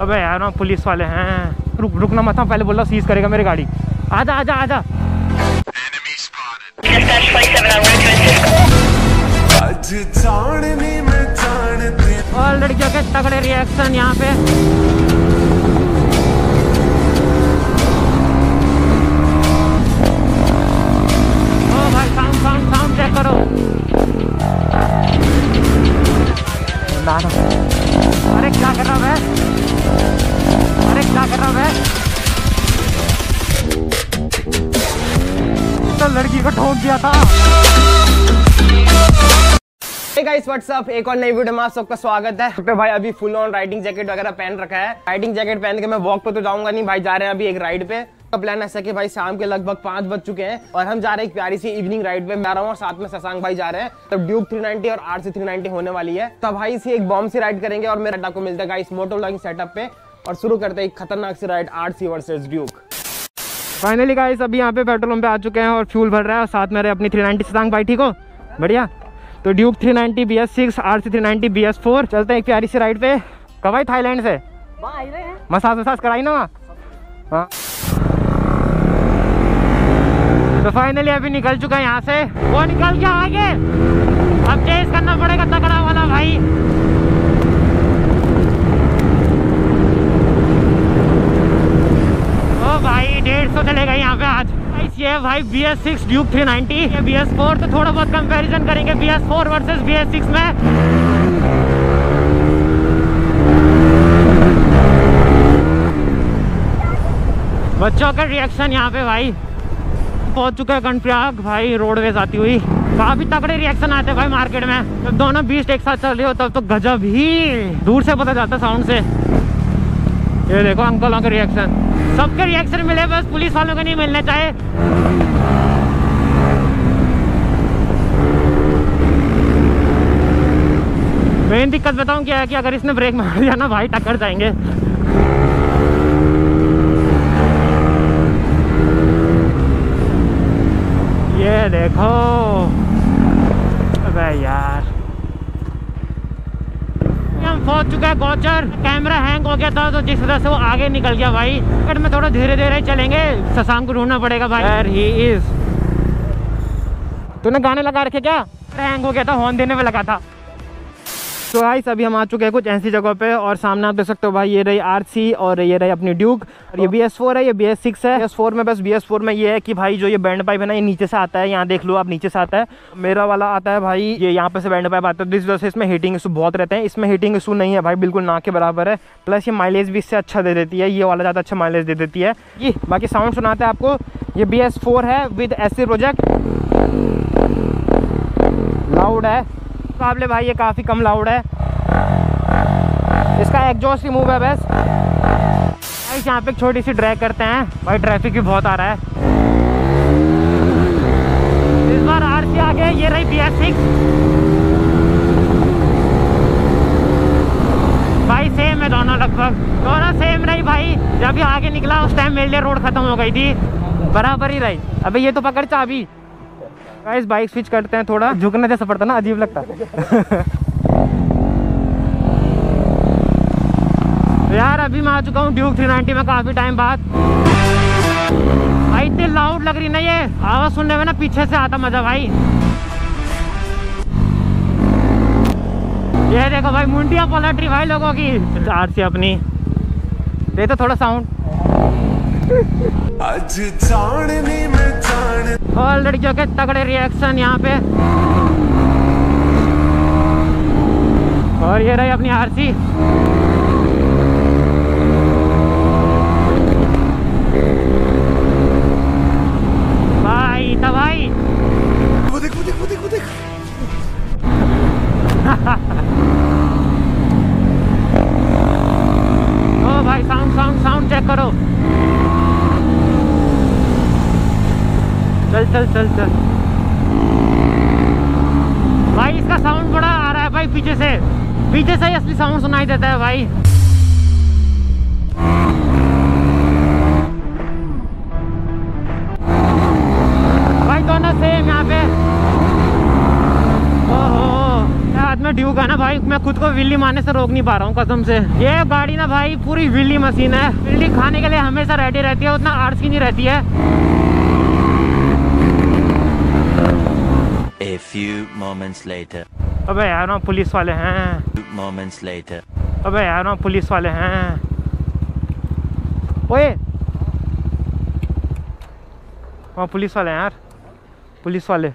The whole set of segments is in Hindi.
अबे यार ना पुलिस वाले हैं, रुकना मत, पहले बोला सीज करेगा मेरी गाड़ी। आजा आजा आजा। और लड़कियों के तगड़े रिएक्शन यहाँ पे। ओ भाई साउंड साउंड साउंड चेक करो। ना अरे क्या कर रहा है, अरे क्या कर रहा है, तो लड़की को ठोक दिया था। Hey guys, what's up? एक और नई वीडियो में आप सबका स्वागत है। तो भाई अभी फुल ऑन राइडिंग जैकेट वगैरह पहन रखा है। राइडिंग जैकेट पहन के मैं वॉक पे तो जाऊंगा नहीं भाई, जा रहे हैं अभी एक राइड पे। तो प्लान ऐसा कि भाई शाम के लगभग 5 बज चुके हैं और हम जा रहे हैं एक प्यारी सी इवनिंग राइड पे। मैं रहा हूँ और साथ में शशांक भाई जा रहे हैं। तब ड्यूक 390 और RC 390 होने वाली है। तो भाई इसी एक बॉम्ब सी राइड करेंगे और मेरा को मिलता है गाइस मोटो व्लॉगिंग सेटअप पे और शुरू करते हैं एक खतरनाक सी ride RC versus Duke. Finally guys अभी यहाँ पे पेट्रोल पंप पे आ चुके हैं और फ्यूल भर रहा है और साथ में अपनी 390 शशांक भाई। ठीक हो बढ़िया। तो ड्यूक 390 BS6 RC 390 BS4 चलते हैं एक प्यारी सी राइड पे। कब आई थाईलैंड से मसाज वसाज कराई ना वहाँ। हाँ तो फाइनली अभी निकल चुका है यहाँ से। वो निकल गया आगे, अब चेस करना पड़ेगा तगड़ा वाला भाई। ओ भाई 150 चलेगा यहाँ पे आज। ये है भाई BS6 ड्यूक 390, ये BS4। तो थोड़ा बहुत कंपैरिजन करेंगे BS4 वर्सेस BS6 में। बच्चों का रिएक्शन यहाँ पे भाई। पहुंच चुका है कर्णप्रयाग भाई, रोडवेज आती हुई। काफी तगड़े रिएक्शन आते हैं भाई मार्केट में। जब दोनों बीस्ट एक साथ चल रहे हो तब तो गजब ही दूर से पता चलता साउंड से। ये देखो अंकलों के रिएक्शन, सबके रिएक्शन मिले, बस पुलिस वालों को नहीं मिलने चाहिए। मेन दिक्कत बताऊं क्या है कि अगर इसने ब्रेक मार दिया ना भाई टक्कर जाएंगे। ये देखो अबे यार, हम पहुंच चुका है गोचर। कैमरा हैंग हो गया था तो जिस वजह से वो आगे निकल गया भाई। अगर मैं थोड़ा धीरे धीरे चलेंगे, शशांक को ढूंढना पड़ेगा भाई। यार ही इज। तूने गाने लगा रखे क्या? हैंग हो गया था, हॉर्न देने में लगा था। तो गाइस अभी हम आ चुके हैं कुछ ऐसी जगह पे और सामने आप देख सकते हो भाई, ये रही RC और ये रही अपनी ड्यूक। और ये BS4 है, ये BS6 है। BS4 में बस BS4 में ये है कि भाई जो ये बैंड पाइप है ना, ये नीचे से आता है। यहाँ देख लो आप, नीचे से आता है। मेरा वाला आता है भाई, ये यहाँ पे से बैंड पाइप आता है। जिस वजह से इसमें हीटिंग इशू बहुत रहते हैं। इसमें हीटिंग इशू नहीं है भाई, बिल्कुल ना के बराबर है। प्लस ये माइलेज भी इससे अच्छा दे देती है, ये वाला ज़्यादा अच्छा माइलेज दे देती है। ये बाकी साउंड सुनाते हैं आपको। ये BS4 है विद SC प्रोजेक्ट, लाउड है मुकाबले भाई, ये काफ़ी कम लाउड है। इसका एग्जॉस्ट रिमूव है बस। यहाँ पे एक छोटी सी ड्रैग करते हैं भाई, ट्रैफिक भी बहुत आ रहा है। इस बार RC आ गए, ये रही BS6 भाई। सेम है दोनों, लगभग दोनों सेम रही भाई। जब ये आगे निकला उस टाइम मेरे लिए रोड खत्म हो गई थी, बराबर ही रही। अबे ये तो पकड़ चाबी। गाइस बाइक स्विच करते हैं, थोड़ा झुकने जैसा पड़ता ना, अजीब लगता यार अभी मैं आ चुका हूँ ड्यूक 390 में काफी टाइम बाद। भाई इतनी लाउड लग रही ना, ये आवाज सुनने में ना पीछे से आता मजा भाई। ये देखो भाई मुंडिया पलट रही भाई लोगों की। RC अपनी दे तो थोड़ा साउंड। और लड़कियों के तगड़े रिएक्शन यहाँ पे। और ये रही अपनी RC। भाई तो भाई वो देख वो देख वो देख वो देख। ओ भाई साउंड साउंड साउंड चेक करो। चल चल चल चल भाई, इसका साउंड बड़ा आ रहा है भाई पीछे से। पीछे से ही असली साउंड सुनाई देता है भाई। भाई दोनों सेम यहाँ पे। ओहो में ड्यूक है ना भाई, मैं खुद को विल्ली मारने से रोक नहीं पा रहा हूँ कसम से। ये गाड़ी ना भाई पूरी विल्ली मशीन है, विल्ली खाने के लिए हमेशा रेडी रहती है, उतना आलसी नहीं रहती है। A few moments later. अबे यार वहाँ पुलिस वाले हैं। Moments later. अबे यार वहाँ पुलिस वाले हैं। ओए वहाँ पुलिस वाले हैं यार, पुलिस वाले।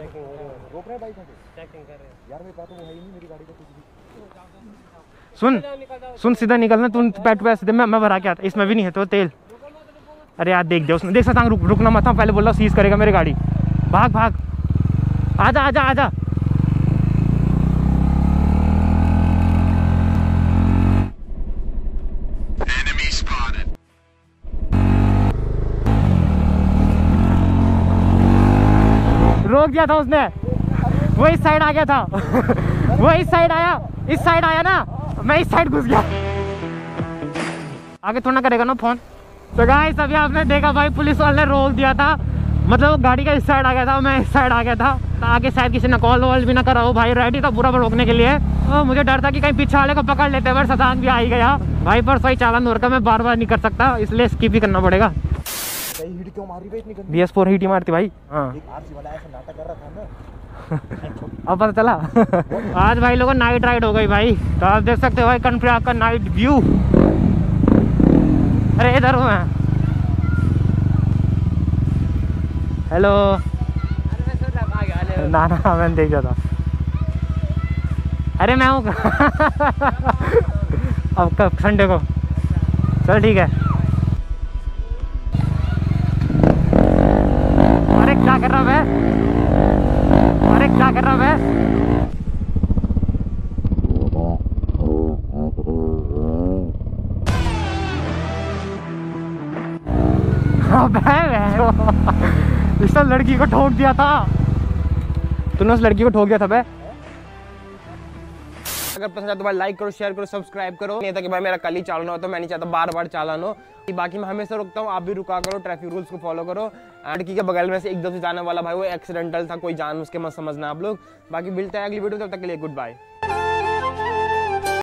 सुन सुन सीधा निकलना, तुम पेट पैसे दे, मैं भरा के आता, इसमें भी नहीं है तो तेल। अरे यार देख दे उसने, देख सकता हूँ, रुकना मत, पहले बोल रहा सीज करेगा मेरी गाड़ी। भाग भाग, आजा आजा आजा। रोक दिया था उसने, वो इस साइड आ गया था वो इस साइड आया, इस साइड आया ना, मैं इस साइड घुस गया। आगे थोड़ा करेगा ना फोन। तो गाइस अभी आपने देखा भाई पुलिस वाले ने रोक दिया था, मतलब गाड़ी का इस साइड आ गया था, मैं इस साइड आ गया था। तो आगे शायद किसी ने कॉल वॉल भी ना करा हो भाई, रेडी था पूरा रोकने के लिए। तो मुझे डर था कि कहीं पीछे वाले को पकड़ लेते, पर शशांक भी आ ही गया भाई। पर सही चालान हो रखा, मैं बार बार नहीं कर सकता, इसलिए स्किप ही करना पड़ेगा। BS4 हिट ही मारती भाई। हाँ अब पता चला आज भाई लोगों नाइट राइड हो गई भाई। तो आप देख सकते हो भाई कनफ्राग का नाइट व्यू। अरे इधर हूँ मैं। हेलो। ना ना मैंने देख लिया था। अरे मैं हूँ अब कब संडे को, चल ठीक है। अरे क्या कर रहा मैं, अरे क्या कर रहा मैं। इस लड़की को ठोक दिया था तूने, उस लड़की को ठोक दिया था बे। अगर पसंद आया तो भाई लाइक करो, शेयर करो, सब्सक्राइब करो। नहीं था कि भाई मेरा कल ही चालान हो, तो मैं नहीं चाहता बार बार चालान हो। बाकी मैं हमेशा रुकता हूँ, आप भी रुका करो, ट्रैफिक रूल्स को फॉलो करो। लड़की के बगल में से एकदम से जाने वाला भाई वो एक्सीडेंटल था, कोई जान उसके मत समझना आप लोग। बाकी मिलता है अगली वीडियो, तब तक के लिए गुड बाय।